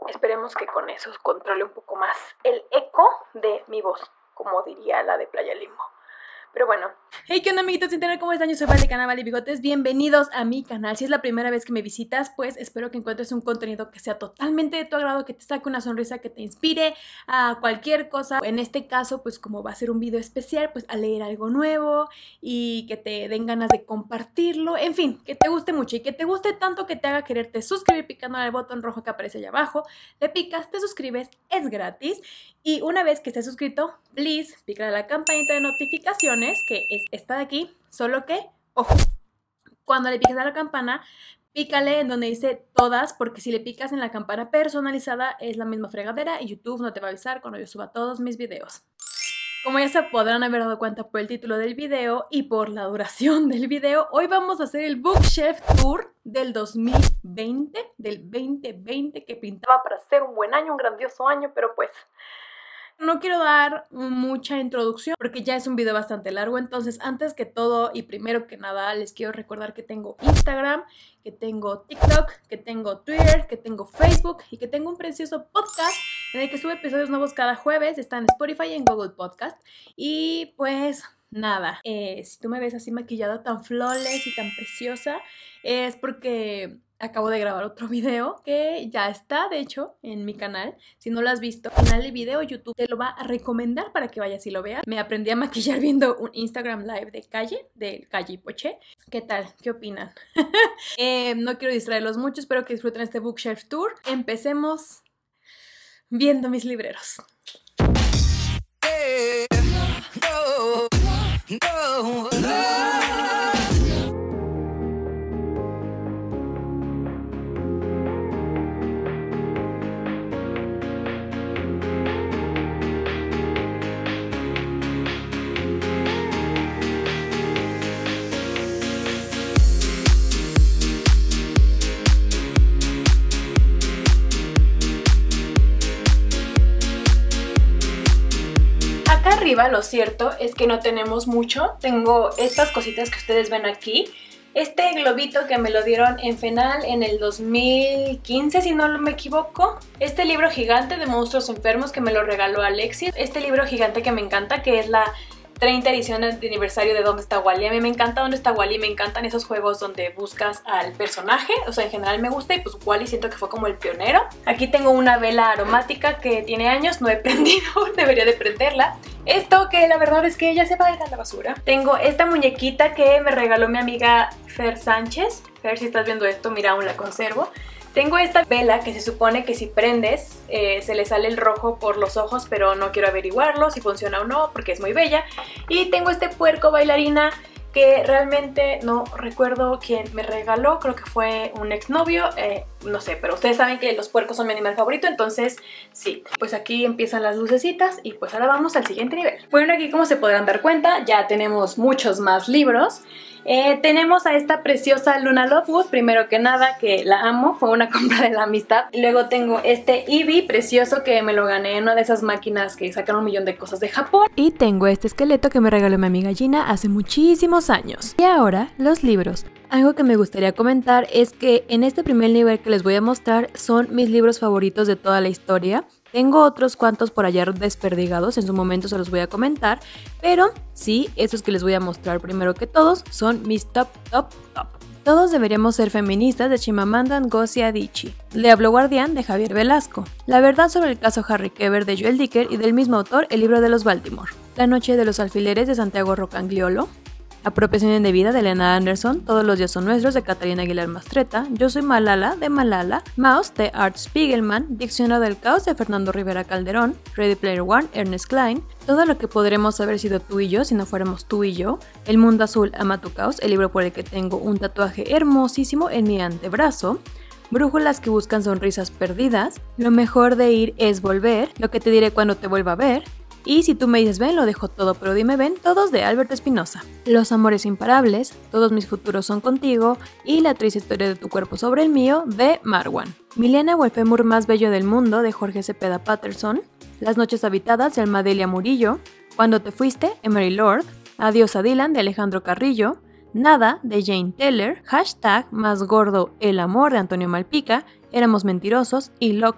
Esperemos que con eso controle un poco más el eco de mi voz, como diría la de Playa Limbo. Pero bueno. Hey, ¿qué onda, amiguitos? ¿Cómo están? Yo soy Vale, canal Vale Bigotes. Bienvenidos a mi canal. Si es la primera vez que me visitas, pues espero que encuentres un contenido que sea totalmente de tu agrado, que te saque una sonrisa, que te inspire a cualquier cosa. En este caso, pues como va a ser un video especial, pues a leer algo nuevo y que te den ganas de compartirlo. En fin, que te guste mucho y que te guste tanto que te haga quererte suscribir picando al botón rojo que aparece allá abajo. Le picas, te suscribes, es gratis. Y una vez que estés suscrito, please, pica la campanita de notificaciones, que es esta de aquí, solo que, ojo, cuando le piques a la campana, pícale en donde dice todas, porque si le picas en la campana personalizada es la misma fregadera y YouTube no te va a avisar cuando yo suba todos mis videos. Como ya se podrán haber dado cuenta por el título del video y por la duración del video, hoy vamos a hacer el Bookshelf Tour del 2020, que pintaba para ser un buen año, un grandioso año, pero pues no quiero dar mucha introducción porque ya es un video bastante largo. Entonces, antes que todo y primero que nada, les quiero recordar que tengo Instagram, que tengo TikTok, que tengo Twitter, que tengo Facebook y que tengo un precioso podcast en el que subo episodios nuevos cada jueves. Está en Spotify y en Google Podcast. Y pues nada, si tú me ves así maquillada, tan flawless y tan preciosa, es porque acabo de grabar otro video que ya está, de hecho, en mi canal. Si no lo has visto, al final del video YouTube te lo va a recomendar para que vayas y lo veas. Me aprendí a maquillar viendo un Instagram Live de Calle y Poché. ¿Qué tal? ¿Qué opinan? No quiero distraerlos mucho, espero que disfruten este Bookshelf Tour. Empecemos viendo mis libreros. Arriba, lo cierto es que no tenemos mucho. Tengo estas cositas que ustedes ven aquí. Este globito que me lo dieron en FENAL en el 2015, si no me equivoco. Este libro gigante de monstruos enfermos que me lo regaló Alexis. Este libro gigante que me encanta, que es la 30 edición de aniversario de ¿Dónde está Wally? A mí me encanta ¿Dónde está Wally? Me encantan esos juegos donde buscas al personaje. O sea, en general me gusta y pues Wally siento que fue como el pionero. Aquí tengo una vela aromática que tiene años, no he prendido, debería de prenderla. Esto que la verdad es que ya se va a ir a la basura. Tengo esta muñequita que me regaló mi amiga Fer Sánchez. Fer, si estás viendo esto, mira, aún la conservo. Tengo esta vela que se supone que si prendes se le sale el rojo por los ojos, pero no quiero averiguarlo si funciona o no porque es muy bella. Y tengo este puerco bailarina que realmente no recuerdo quién me regaló, creo que fue un exnovio, no sé, pero ustedes saben que los puercos son mi animal favorito, entonces sí. Pues aquí empiezan las lucecitas y pues ahora vamos al siguiente nivel. Bueno, aquí como se podrán dar cuenta, ya tenemos muchos más libros. Tenemos a esta preciosa Luna Lovegood, primero que nada, que la amo, fue una compra de la amistad. Luego tengo este Eevee precioso que me lo gané en una de esas máquinas que sacan 1.000.000 de cosas de Japón. Y tengo este esqueleto que me regaló mi amiga Gina hace muchísimos años. Y ahora, los libros. Algo que me gustaría comentar es que en este primer nivel que les voy a mostrar son mis libros favoritos de toda la historia. Tengo otros cuantos por allá desperdigados, en su momento se los voy a comentar, pero sí, esos que les voy a mostrar primero que todos son mis top. Todos deberíamos ser feministas de Chimamanda Ngozi Adichie. Le habló Guardián de Javier Velasco. La verdad sobre el caso Harry Kéber de Joel Dicker y del mismo autor El libro de los Baltimore. La noche de los alfileres de Santiago Rocagliolo. Apropiación indebida de Elena Anderson, Todos los días son nuestros de Catalina Aguilar Mastretta, Yo soy Malala de Malala, Maus de Art Spiegelman, Diccionario del caos de Fernando Rivera Calderón, Ready Player One, Ernest Cline, Todo lo que podremos haber sido tú y yo si no fuéramos tú y yo, El mundo azul ama tu caos, el libro por el que tengo un tatuaje hermosísimo en mi antebrazo, Brújulas que buscan sonrisas perdidas, Lo mejor de ir es volver, Lo que te diré cuando te vuelva a ver, y Si tú me dices ven, lo dejo todo, pero dime ven, todos de Albert Espinosa. Los amores imparables, Todos mis futuros son contigo y La triste historia de tu cuerpo sobre el mío de Marwan. Milena o el fémur más bello del mundo de Jorge Cepeda Patterson. Las noches habitadas de Almadelia Murillo. Cuando te fuiste, Emery Lord. Adiós a Dylan de Alejandro Carrillo. Nada de Jane Teller. Hashtag más gordo el amor de Antonio Malpica. Éramos mentirosos y Lockhart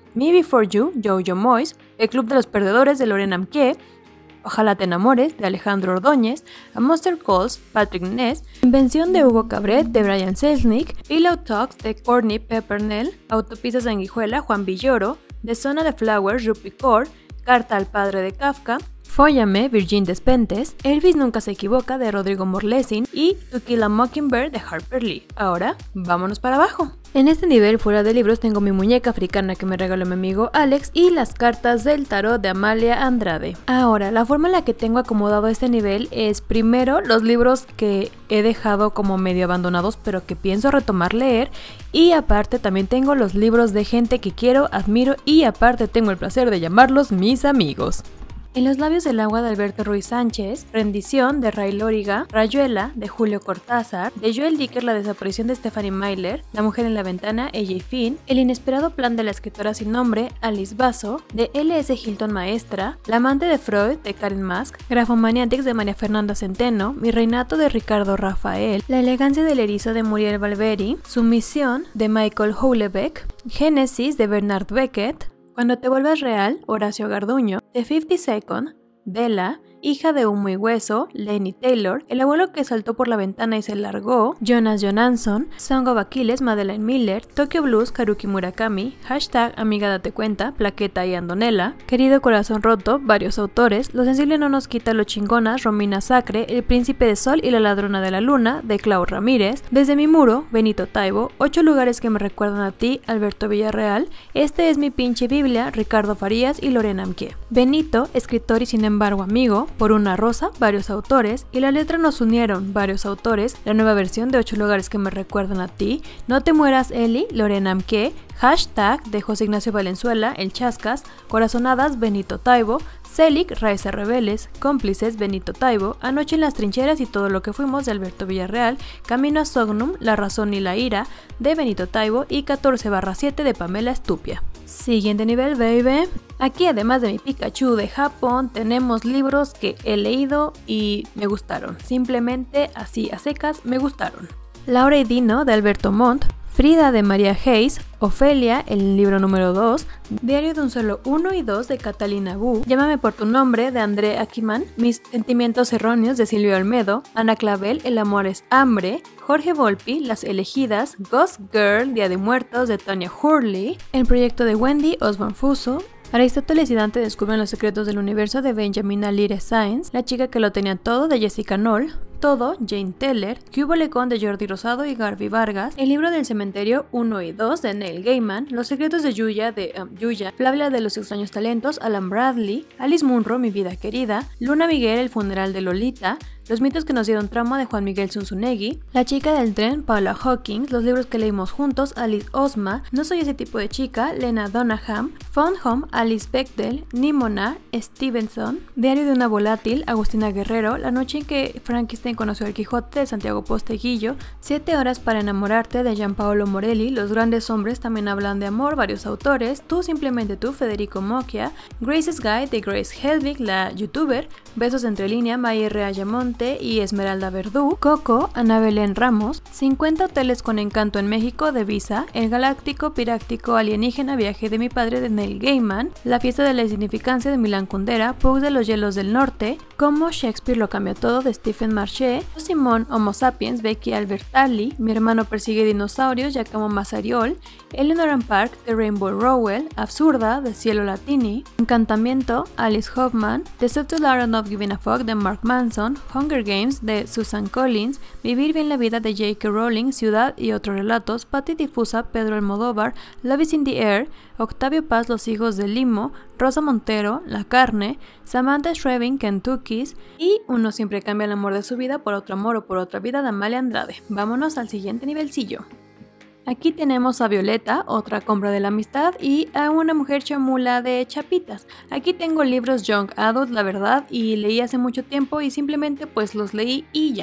Me Before You, Jojo Moyes, El Club de los Perdedores de Lauren Amke, Ojalá te enamores, de Alejandro Ordóñez, A Monster Calls, Patrick Ness, Invención de Hugo Cabret, de Brian Selznick, Pillow Talks, de Courtney Peppernell, Autopista Sanguijuela, Juan Villoro, The Son of the Flowers, Rupi Kaur, Carta al padre de Kafka, Fóllame, Virgin Despentes, Elvis nunca se equivoca, de Rodrigo Morlesing y To Kill a Mockingbird, de Harper Lee. Ahora, vámonos para abajo. En este nivel, fuera de libros, tengo mi muñeca africana que me regaló mi amigo Alex y las cartas del tarot de Amalia Andrade. Ahora, la forma en la que tengo acomodado este nivel es primero los libros que he dejado como medio abandonados pero que pienso retomar leer, y aparte también tengo los libros de gente que quiero, admiro y aparte tengo el placer de llamarlos mis amigos. En los labios del agua, de Alberto Ruiz Sánchez, Rendición, de Ray Lóriga, Rayuela, de Julio Cortázar, de Joel Dicker, La desaparición de Stephanie Myler, La mujer en la ventana, A.J. Finn, El inesperado plan de la escritora sin nombre, Alice Basso, de L.S. Hilton Maestra, La amante de Freud, de Karen Mask, Grafomaniatics, de María Fernanda Centeno, Mi reinato, de Ricardo Rafael, La elegancia del erizo, de Muriel Valveri, Sumisión, de Michael Houellebecq, Génesis, de Bernard Beckett, Cuando te vuelvas real, Horacio Garduño, The 50 Second, Bella, Hija de humo y hueso, Laini Taylor, El abuelo que saltó por la ventana y se largó, Jonas Jonasson, Song of Achilles, Madeleine Miller, Tokyo Blues, Haruki Murakami, Hashtag Amiga date cuenta, Plaqueta y Andonela, Querido corazón roto, varios autores, Lo sensible no nos quita lo chingonas, Romina Sacre, El príncipe de sol y la ladrona de la luna, de Clau Ramírez, Desde mi muro, Benito Taibo, 8 lugares que me recuerdan a ti, Alberto Villarreal, Este es mi pinche Biblia, Ricardo Farías y Lorena Amke. Benito, escritor y sin embargo amigo, Por una rosa, varios autores, y La letra nos unieron, varios autores, la nueva versión de 8 lugares que me recuerdan a ti, No te mueras Eli, Lorena Amke, Hashtag, de José Ignacio Valenzuela, El Chascas, Corazonadas, Benito Taibo, Selig, Raíces Rebeldes, Cómplices, Benito Taibo, Anoche en las trincheras y todo lo que fuimos, de Alberto Villarreal, Camino a Sognum, La razón y la ira, de Benito Taibo, y 14/7 de Pamela Estupia. Siguiente nivel, baby. Aquí, además de mi Pikachu de Japón, tenemos libros que he leído y me gustaron. Simplemente así a secas me gustaron. Laura y Dino, de Alberto Montt, Frida, de María Hayes, Ofelia, el libro número 2, Diario de un solo 1 y 2, de Catalina Wu, Llámame por tu nombre, de André Akiman, Mis sentimientos erróneos, de Silvio Olmedo, Ana Clavel, El amor es hambre, Jorge Volpi, Las elegidas, Ghost Girl, Día de Muertos, de Tonya Hurley, El proyecto de Wendy Osborne Fuso, Aristóteles y Dante descubren los secretos del universo, de Benjamin Alire Sáenz, La chica que lo tenía todo, de Jessica Knoll, Todo, Jane Teller, ¿Qué hubo lecón?, de Jordi Rosado y Garby Vargas, El libro del cementerio 1 y 2, de Neil Gaiman, Los secretos de Yuya, de Yuya, Flavia de los extraños talentos, Alan Bradley, Alice Munro, Mi vida querida, Luna Miguel, El funeral de Lolita, Los mitos que nos dieron trauma, de Juan Miguel Zunzunegui, La chica del tren, Paula Hawkins, Los libros que leímos juntos, Alice Osma, No soy ese tipo de chica, Lena Dunham, Phone Home, Alice Bechdel, Nimona Stevenson, Diario de una volátil, Agustina Guerrero, La noche en que Frankenstein conoció al Quijote, de Santiago Posteguillo, 7 horas para enamorarte, de Gianpaolo Morelli, Los grandes hombres también hablan de amor, varios autores, Tú simplemente tú, Federico Mocchia, Grace's Guide, de Grace Helbig, la youtuber, Besos entre línea, Mayre Ayamonte y Esmeralda Verdú, Coco, Ana Belén Ramos, 50 hoteles con encanto en México, de Visa, El galáctico, piráctico, alienígena, viaje de mi padre, de Neil Gaiman, La fiesta de la insignificancia, de Milán Kundera, Pugs de los hielos del norte, Cómo Shakespeare lo cambió todo, de Stephen Marché, Simón, Homo sapiens, Becky Albertalli, Mi hermano persigue dinosaurios, Giacomo Massariol, Eleanor and Park, de Rainbow Rowell, Absurda, de Cielo Latini, Encantamiento, Alice Hoffman, The Subtle Art of Giving a Fuck, de Mark Manson, Hunger Games, de Susan Collins, Vivir bien la vida, de J.K. Rowling, Ciudad y otros relatos, Patti Difusa, Pedro Almodóvar, Love is in the Air, Octavio Paz, Los hijos de Limo, Rosa Montero, La carne, Samantha Schweblin, Kentucky's, y Uno siempre cambia el amor de su vida por otro amor o por otra vida, de Amalia Andrade. Vámonos al siguiente nivelcillo. Aquí tenemos a Violeta, otra compra de la amistad, y a Una mujer chamula, de Chapitas. Aquí tengo libros young adult, la verdad, y leí hace mucho tiempo y simplemente pues los leí y ya.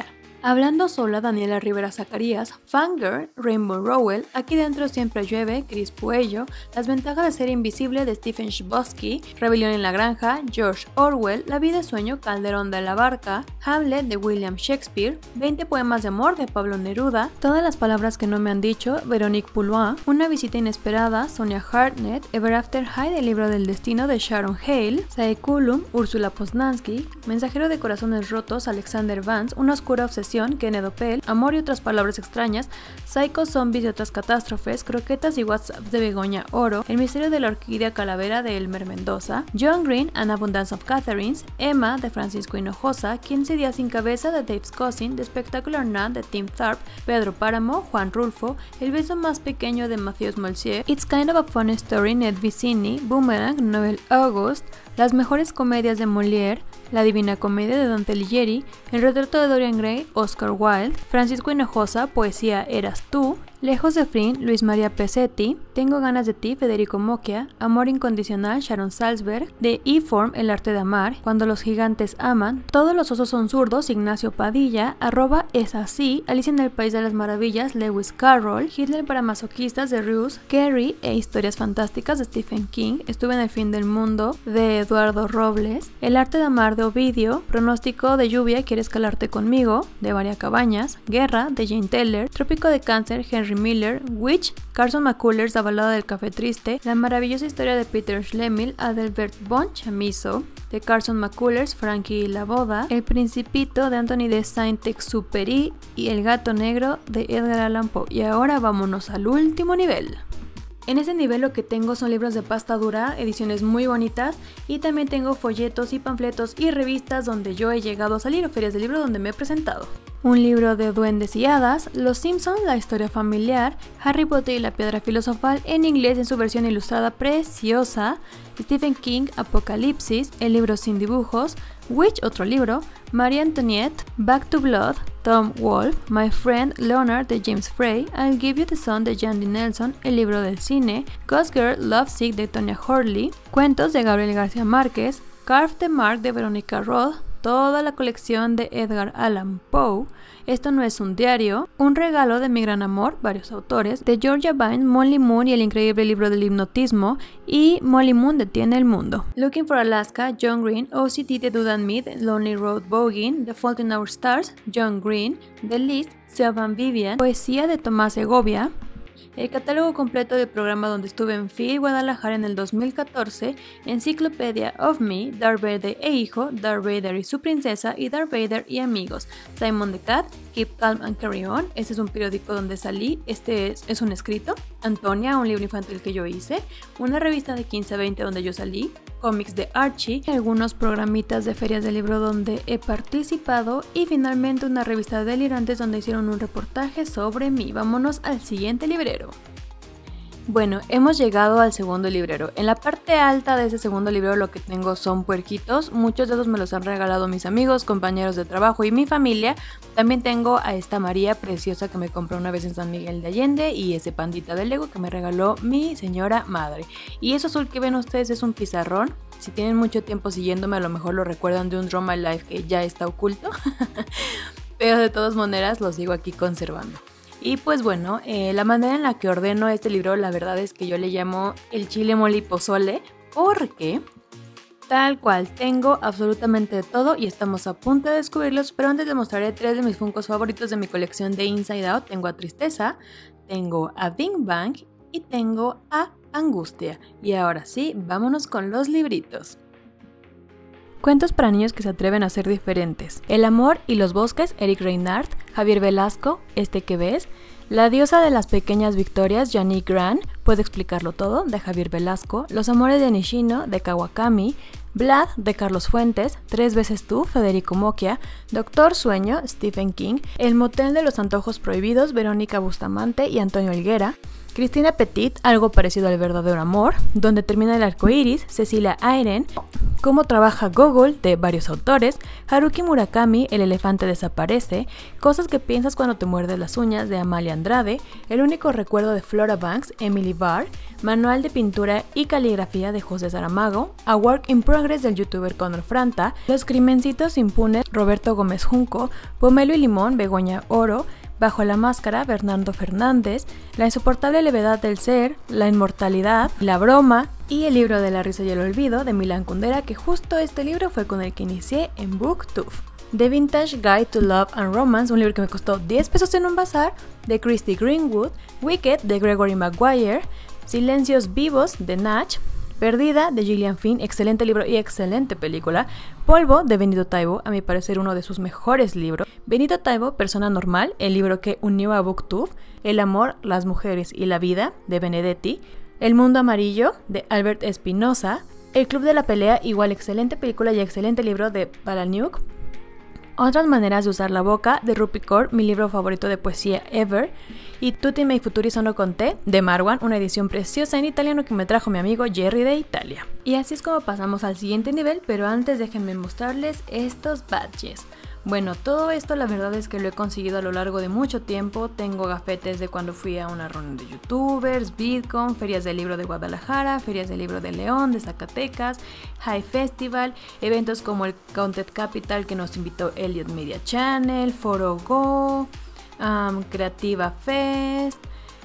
Hablando sola, Daniela Rivera Zacarías, Fangirl, Rainbow Rowell, Aquí dentro siempre llueve, Cris Puello, Las ventajas de ser invisible de Stephen Chbosky, Rebelión en la granja, George Orwell, La vida es sueño, Calderón de la Barca, Hamlet de William Shakespeare, 20 poemas de amor de Pablo Neruda, Todas las palabras que no me han dicho, Veronique Poulois, Una visita inesperada, Sonia Hartnett, Ever After High del libro del destino de Sharon Hale, Saeculum, Úrsula Poznansky, Mensajero de corazones rotos, Alexander Vance, Una oscura obsesión, Kenneth Oppel, Amor y otras palabras extrañas, Psycho, Zombies y otras catástrofes, Croquetas y WhatsApp de Begoña Oro, El misterio de la orquídea calavera de Elmer Mendoza, John Green, An Abundance of Catherines, Emma de Francisco Hinojosa, 15 días sin cabeza de Dave's Cousin, The Spectacular Nun de Tim Tharp, Pedro Páramo, Juan Rulfo, El beso más pequeño de Mathieu Molcier, It's Kind of a Funny Story, Ned Vicini, Boomerang, Noel August, Las mejores comedias de Molière, La Divina Comedia de Dante Alighieri, El retrato de Dorian Gray, Oscar Wilde, Francisco Hinojosa, Poesía Eras tú, Lejos de Frin, Luis María Pesetti, Tengo ganas de ti, Federico Mocchia, Amor incondicional, Sharon Salzberg, de E-Form, El arte de amar, Cuando los gigantes aman, Todos los osos son zurdos, Ignacio Padilla, Es así, Alicia en el país de las maravillas, Lewis Carroll, Hitler para masoquistas de Ruth, Carrie e Historias fantásticas de Stephen King, Estuve en el fin del mundo de Eduardo Robles, El arte de amar de Ovidio, Pronóstico de lluvia, Quieres calarte conmigo de María Cabañas, Guerra de Jane Teller, Trópico de cáncer, Henry Miller, Witch, Carson McCullers, La balada del café triste, La maravillosa historia de Peter Schlemihl, Adelbert von Chamizo, de Carson McCullers, Frankie y la boda, El principito de Anthony de Saint-Exupéry y El gato negro de Edgar Allan Poe. Y ahora vámonos al último nivel. En ese nivel lo que tengo son libros de pasta dura, ediciones muy bonitas, y también tengo folletos y panfletos y revistas donde yo he llegado a salir, o ferias de libro donde me he presentado. Un libro de duendes y hadas, Los Simpsons, la historia familiar, Harry Potter y la piedra filosofal en inglés en su versión ilustrada preciosa, Stephen King, Apocalipsis, el libro sin dibujos, Witch, otro libro, María Antoniette, Back to Blood, Tom Wolfe, My Friend Leonard de James Frey, I'll Give You the Sun de Jandy Nelson, el libro del cine, Ghost Girl Lovesick de Tonya Hurley, Cuentos de Gabriel García Márquez, Carve the Mark de Verónica Roth, toda la colección de Edgar Allan Poe, Esto no es un diario, Un regalo de mi gran amor, varios autores, de Georgia Vine, Molly Moon y el increíble libro del hipnotismo, y Molly Moon detiene el mundo. Looking for Alaska, John Green, OCD de Dudan Mead, Lonely Road Voguing, The Fault in Our Stars, John Green, The List, Sylvan Vivian, Poesía de Tomás Segovia, el catálogo completo del programa donde estuve en Phil, Guadalajara en el 2014, Encyclopedia of Me, Darth Vader e hijo, Darth Vader y su princesa y Darth Vader y amigos, Simon the Cat, Keep Calm and Carry On, este es un periódico donde salí, este es un escrito, Antonia, un libro infantil que yo hice, una revista de 15 a 20 donde yo salí, cómics de Archie, algunos programitas de ferias de libro donde he participado y finalmente una revista de delirantes donde hicieron un reportaje sobre mí. Vámonos al siguiente librero. Bueno, hemos llegado al segundo librero. En la parte alta de ese segundo librero lo que tengo son puerquitos. Muchos de esos me los han regalado mis amigos, compañeros de trabajo y mi familia. También tengo a esta María preciosa que me compró una vez en San Miguel de Allende y ese pandita de Lego que me regaló mi señora madre. Y eso azul que ven ustedes es un pizarrón. Si tienen mucho tiempo siguiéndome a lo mejor lo recuerdan de un Draw My Life que ya está oculto. Pero de todas maneras los sigo aquí conservando. Y pues bueno, la manera en la que ordeno este libro, la verdad es que yo le llamo el chile mole y pozole, porque tal cual tengo absolutamente de todo y estamos a punto de descubrirlos, pero antes les mostraré 3 de mis Funkos favoritos de mi colección de Inside Out. Tengo a Tristeza, tengo a Bing Bang y tengo a Angustia. Y ahora sí, vámonos con los libritos. Cuentos para niños que se atreven a ser diferentes. El amor y los bosques, Eric Reinhardt. Javier Velasco, Este que ves. La diosa de las pequeñas victorias, Yannick Gran, Puedo explicarlo todo, de Javier Velasco. Los amores de Nishino, de Kawakami. Vlad, de Carlos Fuentes. 3 veces tú, Federico Mocchia. Doctor Sueño, Stephen King. El motel de los antojos prohibidos, Verónica Bustamante y Antonio Helguera. Christina Petit, Algo parecido al verdadero amor, Donde termina el arco iris, Cecilia Ayren, Cómo trabaja Gogol, de varios autores, Haruki Murakami, El elefante desaparece, Cosas que piensas cuando te muerdes las uñas, de Amalia Andrade, El único recuerdo de Flora Banks, Emily Barr, Manual de pintura y caligrafía de José Saramago, A Work in Progress del youtuber Conor Franta, Los crimencitos impunes, Roberto Gómez Junco, Pomelo y limón, Begoña Oro, Bajo la máscara, Bernardo Fernández, La insoportable levedad del ser, La inmortalidad, La broma y El libro de la risa y el olvido de Milan Kundera, que justo este libro fue con el que inicié en BookTube. The Vintage Guide to Love and Romance, un libro que me costó 10 pesos en un bazar, de Christy Greenwood, Wicked, de Gregory Maguire, Silencios vivos, de Natch, Perdida, de Gillian Flynn, excelente libro y excelente película. Polvo, de Benito Taibo, a mi parecer uno de sus mejores libros. Benito Taibo, Persona normal, el libro que unió a BookTube. El amor, las mujeres y la vida, de Benedetti. El mundo amarillo, de Albert Espinosa. El club de la pelea, igual excelente película y excelente libro, de Palahniuk. Otras maneras de usar la boca, de Rupi Kaur, mi libro favorito de poesía ever, y Tutti miei futuri sono con te, de Marwan, una edición preciosa en italiano que me trajo mi amigo Jerry de Italia. Y así es como pasamos al siguiente nivel, pero antes déjenme mostrarles estos badges. Bueno, todo esto la verdad es que lo he conseguido a lo largo de mucho tiempo. Tengo gafetes de cuando fui a una reunión de youtubers, VidCon, ferias del libro de Guadalajara, ferias del libro de León, de Zacatecas, High Festival, eventos como el Content Capital que nos invitó Elliot Media Channel, Foro Go, Creativa Fest.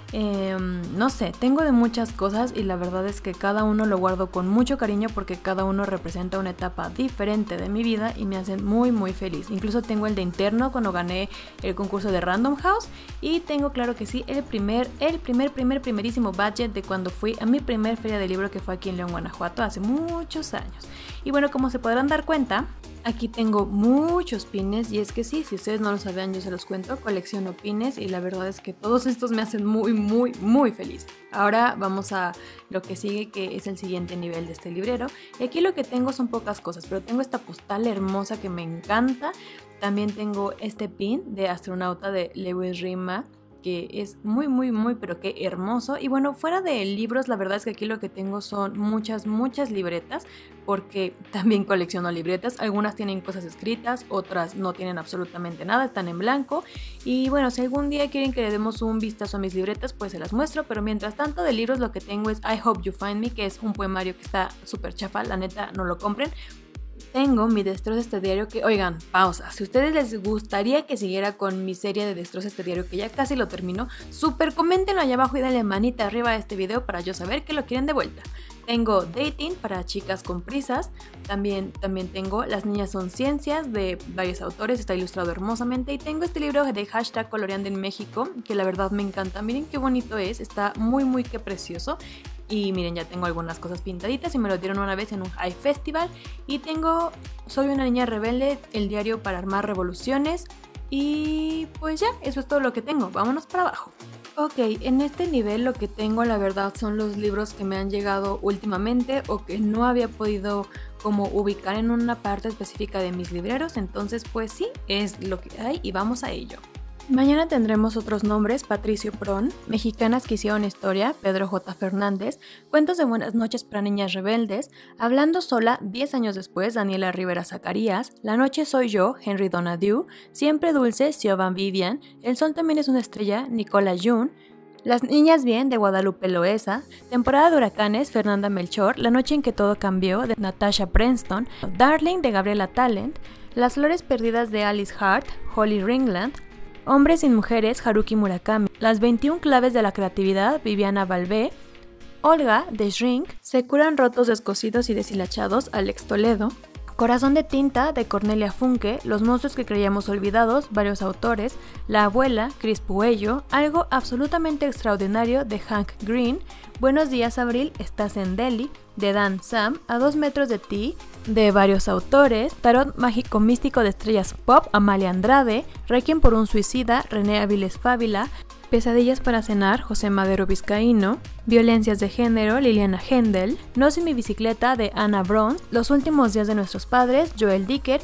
No sé, tengo de muchas cosas y la verdad es que cada uno lo guardo con mucho cariño porque cada uno representa una etapa diferente de mi vida y me hacen muy muy feliz. Incluso tengo el de interno cuando gané el concurso de Random House y tengo, claro que sí, el primerísimo budget de cuando fui a mi primer feria de libro, que fue aquí en León, Guanajuato, hace muchos años. Y bueno, como se podrán dar cuenta, aquí tengo muchos pines y es que sí, si ustedes no lo sabían yo se los cuento, colecciono pines y la verdad es que todos estos me hacen muy feliz. Ahora vamos a lo que sigue, que es el siguiente nivel de este librero. Y aquí lo que tengo son pocas cosas, pero tengo esta postal hermosa que me encanta. También tengo este pin de astronauta de Lewis Rima, que es muy pero qué hermoso. Y bueno, fuera de libros, la verdad es que aquí lo que tengo son muchas libretas, porque también colecciono libretas. Algunas tienen cosas escritas, otras no tienen absolutamente nada, están en blanco. Y bueno, si algún día quieren que le demos un vistazo a mis libretas, pues se las muestro. Pero mientras tanto, de libros lo que tengo es I Hope You Find Me, que es un poemario que está súper chafa, la neta no lo compren. Tengo mi Destroza este diario que, oigan, pausa, si a ustedes les gustaría que siguiera con mi serie de Destroza este diario, que ya casi lo termino, súper coméntenlo allá abajo y dale manita arriba a este video para yo saber que lo quieren de vuelta. Tengo Dating para chicas con prisas, también tengo Las niñas son ciencias de varios autores, está ilustrado hermosamente, y tengo este libro de hashtag Coloreando en México, que la verdad me encanta, miren qué bonito es, está muy qué precioso. Y miren, ya tengo algunas cosas pintaditas y me lo dieron una vez en un High Festival. Y tengo Soy una niña rebelde, el diario para armar revoluciones. Y pues ya, eso es todo lo que tengo. Vámonos para abajo. Ok, en este nivel lo que tengo la verdad son los libros que me han llegado últimamente o que no había podido como ubicar en una parte específica de mis libreros. Entonces pues sí, es lo que hay y vamos a ello. Mañana tendremos otros nombres: Patricio Prón, Mexicanas que hicieron historia, Pedro J. Fernández, Cuentos de buenas noches para niñas rebeldes, Hablando sola, 10 años después, Daniela Rivera Zacarías, La noche soy yo, Henry Donadieu, Siempre dulce, Siobhan Vivian, El sol también es una estrella, Nicola Jun, Las niñas bien, de Guadalupe Loesa, Temporada de huracanes, Fernanda Melchor, La noche en que todo cambió, de Natasha Preston, Darling, de Gabriela Talent, Las flores perdidas, de Alice Hart, Holly Ringland, Hombres sin mujeres, Haruki Murakami, Las 21 claves de la creatividad, Viviana Balbé, Olga, de Shrink, Se curan rotos, descosidos y deshilachados, Alex Toledo, Corazón de tinta, de Cornelia Funke, Los monstruos que creíamos olvidados, varios autores, La abuela, Chris Puello, Algo absolutamente extraordinario, de Hank Green, Buenos días Abril, estás en Delhi, de Dan Sam, A 2 metros de ti, de varios autores, Tarot mágico místico de estrellas pop, Amalia Andrade, Requiem por un suicida, René Avilés Fávila, Pesadillas para cenar, José Madero Vizcaíno, Violencias de género, Liliana Hendel, No sin mi bicicleta, de Ana Brown, Los últimos días de nuestros padres, Joel Dicker,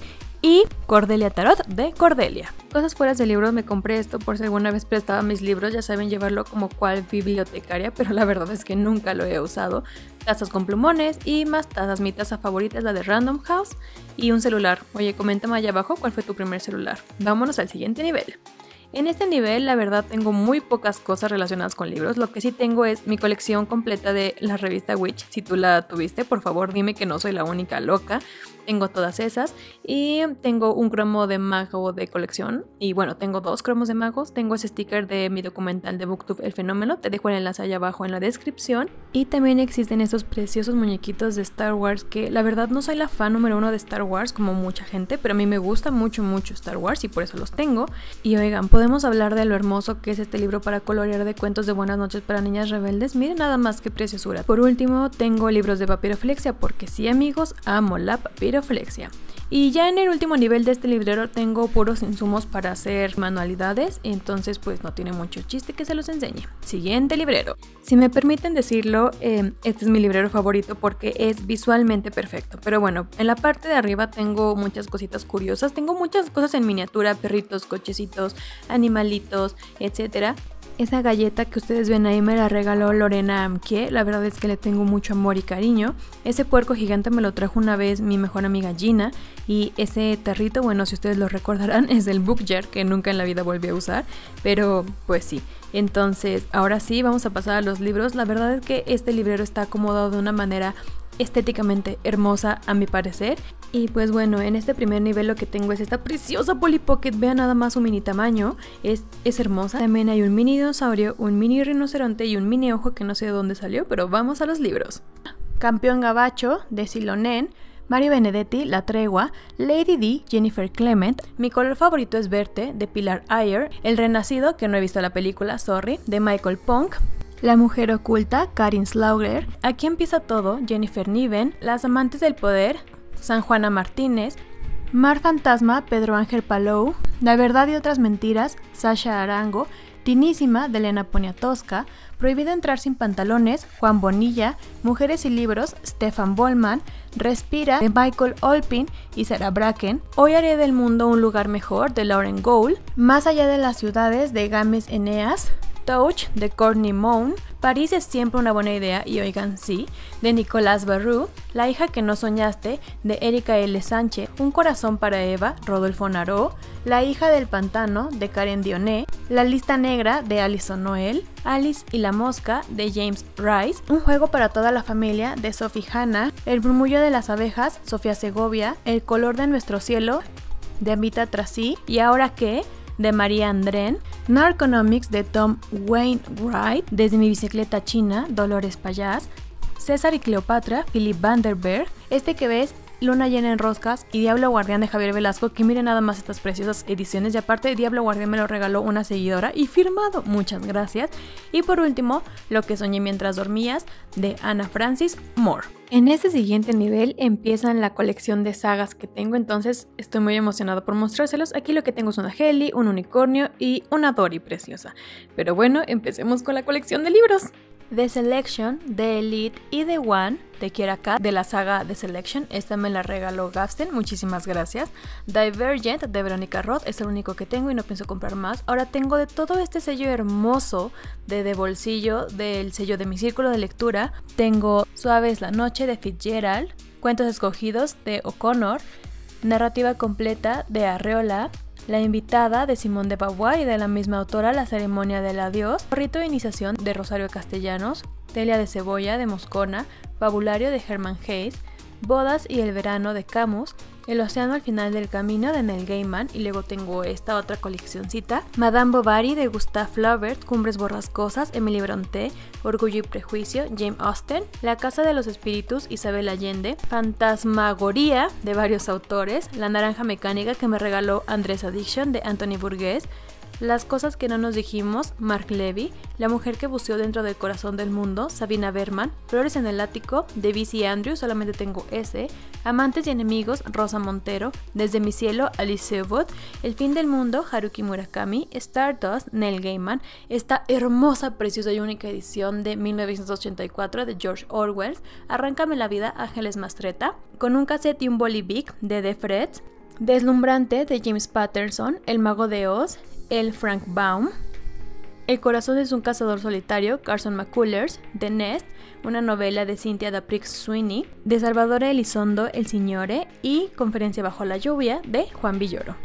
y Cordelia Tarot de Cordelia. Cosas fuera de libros, me compré esto por si alguna vez prestaba mis libros, ya saben llevarlo como cual bibliotecaria, pero la verdad es que nunca lo he usado. Tazas con plumones y más tazas, mi taza favorita es la de Random House y un celular. Oye, coméntame allá abajo cuál fue tu primer celular. Vámonos al siguiente nivel. En este nivel, la verdad, tengo muy pocas cosas relacionadas con libros. Lo que sí tengo es mi colección completa de la revista Witch. Si tú la tuviste, por favor, dime que no soy la única loca. Tengo todas esas. Y tengo un cromo de mago de colección. Y bueno, tengo 2 cromos de magos. Tengo ese sticker de mi documental de BookTube El Fenómeno. Te dejo el enlace allá abajo en la descripción. Y también existen esos preciosos muñequitos de Star Wars que la verdad no soy la fan número 1 de Star Wars como mucha gente, pero a mí me gusta mucho Star Wars y por eso los tengo. Y oigan, podemos hablar de lo hermoso que es este libro para colorear de cuentos de buenas noches para niñas rebeldes. Miren nada más qué preciosura. Por último, tengo libros de papiroflexia porque sí, amigos, amo la papiroflexia. Y ya en el último nivel de este librero tengo puros insumos para hacer manualidades, entonces pues no tiene mucho chiste que se los enseñe. Siguiente librero. Si me permiten decirlo, este es mi librero favorito porque es visualmente perfecto. Pero bueno, en la parte de arriba tengo muchas cositas curiosas. Tengo muchas cosas en miniatura, perritos, cochecitos, animalitos, etcétera. Esa galleta que ustedes ven ahí me la regaló Lorena Amkie, la verdad es que le tengo mucho amor y cariño. Ese puerco gigante me lo trajo una vez mi mejor amiga Gina y ese tarrito, bueno, si ustedes lo recordarán, es del Book Jar que nunca en la vida volví a usar, pero pues sí. Entonces, ahora sí, vamos a pasar a los libros. La verdad es que este librero está acomodado de una manera estéticamente hermosa a mi parecer. Y pues bueno, en este primer nivel lo que tengo es esta preciosa Polly Pocket. Vean nada más su mini tamaño, es hermosa. También hay un mini dinosaurio, un mini rinoceronte y un mini ojo que no sé de dónde salió, pero vamos a los libros. Campeón Gabacho de Silonen, Mario Benedetti, La Tregua, Lady D, Jennifer Clement, Mi color favorito es verte, de Pilar Ayer, El Renacido, que no he visto la película, sorry, de Michael Punk, La mujer oculta, Karin Slaughter, Aquí empieza todo, Jennifer Niven, Las amantes del poder, San Juana Martínez, Mar Fantasma, Pedro Ángel Palou, La verdad y otras mentiras, Sasha Arango, Tinísima, de Elena Poniatowska, Prohibido entrar sin pantalones, Juan Bonilla, Mujeres y libros, Stefan Bollman, Respira, de Michael Olpin y Sarah Bracken, Hoy haré del mundo un lugar mejor, de Lauren Gould, Más allá de las ciudades, de Gámez Eneas, Touch, de Courtney Moon, París es siempre una buena idea y oigan sí, de Nicolás Barrou, La hija que no soñaste, de Erika L. Sánchez, Un corazón para Eva, Rodolfo Naró, La hija del pantano, de Karen Dionné, La lista negra, de Alison Noel, Alice y la mosca, de James Rice, Un juego para toda la familia, de Sophie Hanna, El murmullo de las abejas, Sofía Segovia, El color de nuestro cielo, de Amita Tracy, ¿Y ahora qué?, de María Andrén, Narconomics, de Tom Wainwright, Desde mi bicicleta china, Dolores Payás, César y Cleopatra, Philip Vanderberg, Este que ves, Luna llena en roscas y Diablo Guardián de Javier Velasco, que miren nada más estas preciosas ediciones y aparte Diablo Guardián me lo regaló una seguidora y firmado, muchas gracias. Y por último, Lo que soñé mientras dormías, de Ana Francis Moore. En este siguiente nivel empiezan la colección de sagas que tengo, entonces estoy muy emocionada por mostrárselos. Aquí lo que tengo es una Heli, un unicornio y una Dory preciosa. Pero bueno, empecemos con la colección de libros. The Selection, The Elite y The One de Kiera Kat de la saga The Selection. Esta me la regaló Gafsten, muchísimas gracias. Divergent de Verónica Roth, es el único que tengo y no pienso comprar más. Ahora tengo de todo este sello hermoso de bolsillo, del sello de mi círculo de lectura. Tengo Suave es la noche de Fitzgerald, Cuentos escogidos de O'Connor, Narrativa completa de Arreola, La invitada de Simone de Beauvoir y de la misma autora La ceremonia del adiós, Rito de iniciación de Rosario Castellanos, Telia de cebolla de Moscona, Fabulario de Hermann Hesse, Bodas y el verano de Camus, El océano al final del camino de Neil Gaiman y luego tengo esta otra coleccioncita, Madame Bovary de Gustave Flaubert, Cumbres borrascosas, Emily Brontë, Orgullo y prejuicio, Jane Austen, La casa de los espíritus, Isabel Allende, Fantasmagoría de varios autores, La naranja mecánica que me regaló Andrés Addiction de Anthony Burgess, Las cosas que no nos dijimos, Mark Levy, La mujer que buceó dentro del corazón del mundo, Sabina Berman, Flores en el ático, de B.C. Andrews, solamente tengo ese, Amantes y enemigos, Rosa Montero, Desde mi cielo, Alice Sebold, El fin del mundo, Haruki Murakami, Stardust, Neil Gaiman, esta hermosa, preciosa y única edición de 1984 de George Orwell, Arráncame la vida, Ángeles Mastretta, con un cassette y un boli Bic de The Freds, Deslumbrante de James Patterson, El mago de Oz, el Frank Baum. El corazón es un cazador solitario, Carson McCullers. The Nest, una novela de Cynthia D'Aprix Sweeney. De Salvador Elizondo, El Signore. Y Conferencia bajo la lluvia, de Juan Villoro.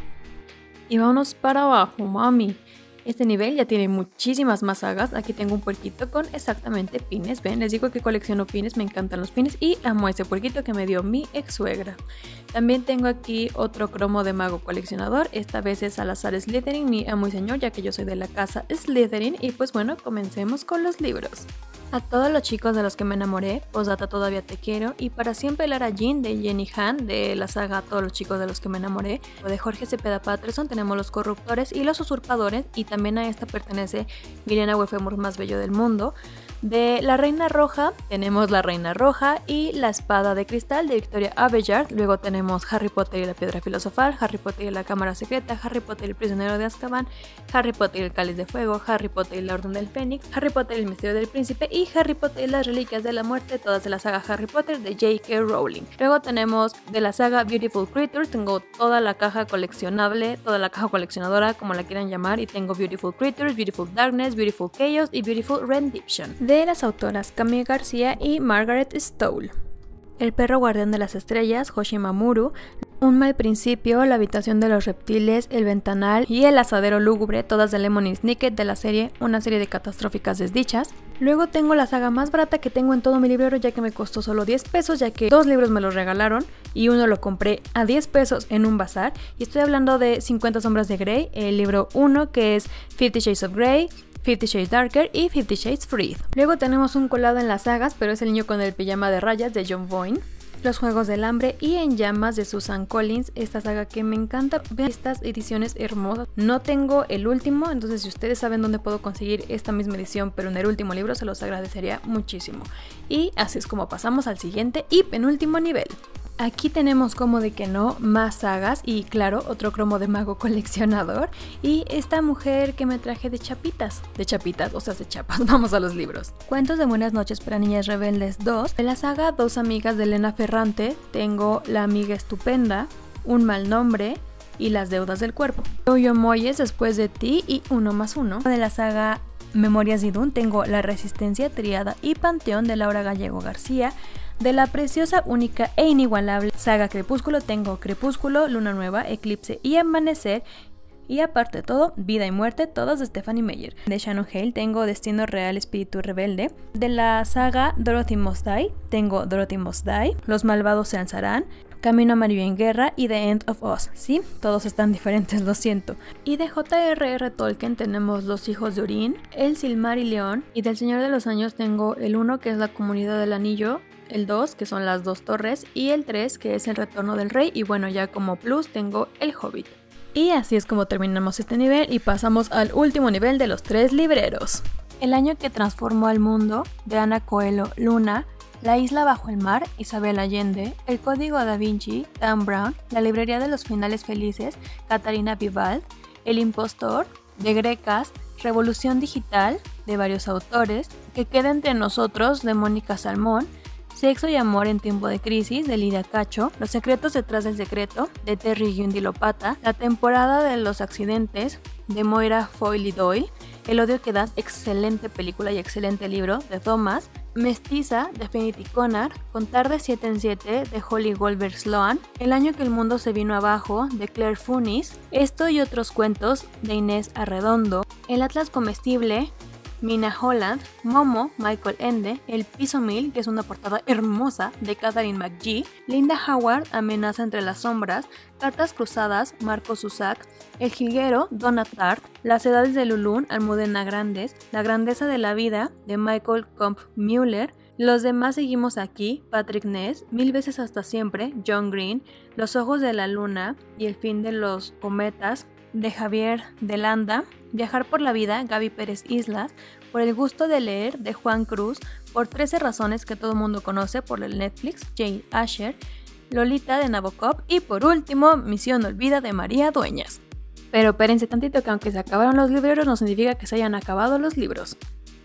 Y vámonos para abajo, mami. Este nivel ya tiene muchísimas más sagas. Aquí tengo un puerquito con exactamente pines. Ven, les digo que colecciono pines, me encantan los pines y amo ese puerquito que me dio mi ex suegra. También tengo aquí otro cromo de mago coleccionador. Esta vez es Salazar Slytherin, mi amo y señor, ya que yo soy de la casa Slytherin. Y pues bueno, comencemos con los libros. A todos los chicos de los que me enamoré, Postdata Todavía te quiero, y Para siempre Lara Jean de Jenny Han, de la saga A todos los chicos de los que me enamoré. De Jorge Cepeda Patterson tenemos Los corruptores y los usurpadores, y también a esta pertenece Milena Huefemur Más bello del mundo. De La Reina Roja tenemos La Reina Roja y La Espada de Cristal de Victoria Aveyard. Luego tenemos Harry Potter y la Piedra Filosofal, Harry Potter y la Cámara Secreta, Harry Potter y el Prisionero de Azkaban, Harry Potter y el Cáliz de Fuego, Harry Potter y la Orden del Fénix, Harry Potter y el Misterio del Príncipe y Harry Potter y las Reliquias de la Muerte, todas de la saga Harry Potter de J.K. Rowling. Luego tenemos de la saga Beautiful Creatures, tengo toda la caja coleccionable, toda la caja coleccionadora, como la quieran llamar, y tengo Beautiful Creatures, Beautiful Darkness, Beautiful Chaos y Beautiful Rendition. De las autoras Camille García y Margaret Stoll. El perro guardián de las estrellas, Hoshi Mamoru. Un mal principio, La habitación de los reptiles, El ventanal y El asadero lúgubre, todas de Lemony Snicket de la serie Una serie de catastróficas desdichas. Luego tengo la saga más barata que tengo en todo mi librero, ya que me costó solo 10 pesos, ya que 2 libros me los regalaron y uno lo compré a 10 pesos en un bazar. Y estoy hablando de 50 sombras de Grey, el libro 1 que es 50 Shades of Grey, 50 Shades Darker y 50 Shades Freed. Luego tenemos un colado en las sagas, pero es El niño con el pijama de rayas de John Boyne. Los Juegos del Hambre y En llamas de Susan Collins, esta saga que me encanta. Vean estas ediciones hermosas. No tengo el último, entonces si ustedes saben dónde puedo conseguir esta misma edición, pero en el último libro, se los agradecería muchísimo. Y así es como pasamos al siguiente y penúltimo nivel. Aquí tenemos, como de que no, más sagas y claro, otro cromo de mago coleccionador y esta mujer que me traje de chapitas, o sea, de chapas. Vamos a los libros. Cuentos de Buenas noches para niñas rebeldes 2, de la saga Dos amigas de Elena Ferrante, tengo La amiga estupenda, Un mal nombre y Las deudas del cuerpo. Yo Moyes después de ti y Uno más uno. De la saga Memorias de Idún tengo La resistencia, Triada y Panteón de Laura Gallego García. De la preciosa, única e inigualable saga Crepúsculo tengo Crepúsculo, Luna Nueva, Eclipse y Amanecer. Y aparte de todo, Vida y Muerte, todas de Stephanie Meyer. De Shannon Hale tengo Destino Real, Espíritu Rebelde. De la saga Dorothy Must Die tengo Dorothy Must Die, Los malvados se alzarán, Camino Amarillo en Guerra y The End of Us. Sí, todos están diferentes, lo siento. Y de J.R.R. Tolkien tenemos Los hijos de Urín, El Silmarillion. Y del Señor de los Años tengo el 1 que es La Comunidad del Anillo, el 2 que son Las dos torres y el 3 que es El retorno del rey. Y bueno, ya como plus tengo El Hobbit. Y así es como terminamos este nivel y pasamos al último nivel de los 3 libreros. El año que transformó al mundo, de Ana Coelho, Luna. La isla bajo el mar, Isabel Allende. El código da Vinci, Dan Brown. La librería de los finales felices, Catarina Vivald. El impostor, de Grecas. Revolución digital, de varios autores. Que queda entre nosotros, de Mónica Salmón. Sexo y amor en tiempo de crisis, de Lidia Cacho. Los secretos detrás del secreto, de Terry Guindilopata. La temporada de los accidentes, de Moira Foyle Doyle. El odio que das, excelente película y excelente libro, de Thomas. Mestiza, de Finity Connor. Contar de 7 en 7, de Holly Goldberg Sloan. El año que el mundo se vino abajo, de Claire Funis. Esto y otros cuentos, de Inés Arredondo. El atlas comestible, Mina Holland. Momo, Michael Ende. El piso 1000, que es una portada hermosa, de Catherine McGee. Linda Howard, Amenaza entre las sombras. Cartas cruzadas, Marco Zusak. El jilguero, Donna Tartt. Las edades de Lulún, Almudena Grandes. La grandeza de la vida, de Michael Kampf-Müller. Los demás seguimos aquí, Patrick Ness. Mil veces hasta siempre, John Green. Los ojos de la luna y el fin de los cometas, de Javier de Landa. Viajar por la vida, Gaby Pérez Islas. Por el gusto de leer, de Juan Cruz. Por 13 razones que todo mundo conoce, por el Netflix, Jane Asher. Lolita, de Nabokov. Y por último, Misión Olvida, de María Dueñas. Pero espérense tantito, que aunque se acabaron los libreros no significa que se hayan acabado los libros.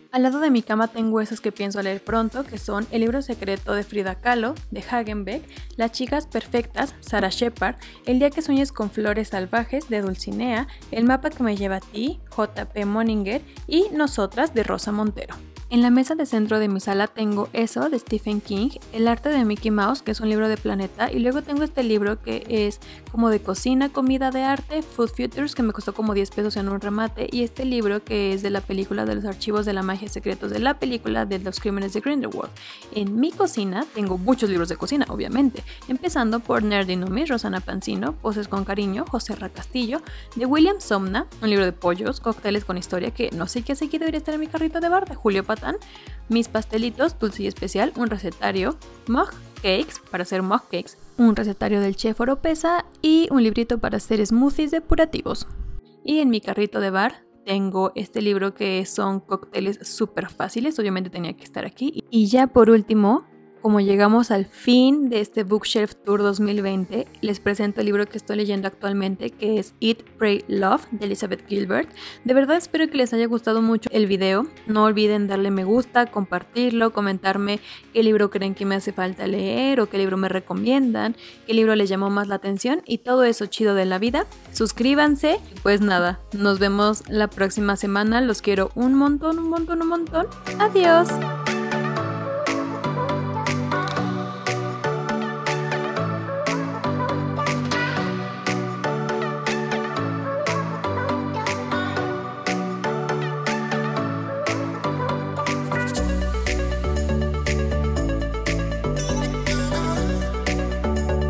Al lado de mi cama tengo esos que pienso leer pronto, que son El libro secreto de Frida Kahlo, de Hagenbeck, Las chicas perfectas, Sarah Shepard, El día que sueñes con flores salvajes, de Dulcinea, El mapa que me lleva a ti, J.P. Moninger, y Nosotras, de Rosa Montero. En la mesa de centro de mi sala tengo eso de Stephen King, El arte de Mickey Mouse, que es un libro de Planeta, y luego tengo este libro que es como de cocina, comida de arte, Food Futures, que me costó como 10 pesos en un remate, y este libro que es de la película de los archivos de la magia secretos de la película de los crímenes de Grindelwald. En mi cocina tengo muchos libros de cocina, obviamente, empezando por Nerdy Numis, Rosana Pansino, Poses con cariño, José R. Castillo, de William Somna, un libro de pollos, cócteles con historia que no sé qué hace aquí, debería estar en mi carrito de bar, de Julio Patán, Mis pastelitos, dulce y especial, un recetario, mug cakes, para hacer mug cakes, un recetario del chef Oropesa y un librito para hacer smoothies depurativos. Y en mi carrito de bar tengo este libro que son cócteles súper fáciles, obviamente tenía que estar aquí. Y ya por último, como llegamos al fin de este Bookshelf Tour 2020, les presento el libro que estoy leyendo actualmente, que es Eat, Pray, Love, de Elizabeth Gilbert. De verdad espero que les haya gustado mucho el video. No olviden darle me gusta, compartirlo, comentarme qué libro creen que me hace falta leer o qué libro me recomiendan, qué libro les llamó más la atención y todo eso chido de la vida. Suscríbanse y pues nada, nos vemos la próxima semana. Los quiero un montón, un montón, un montón. Adiós.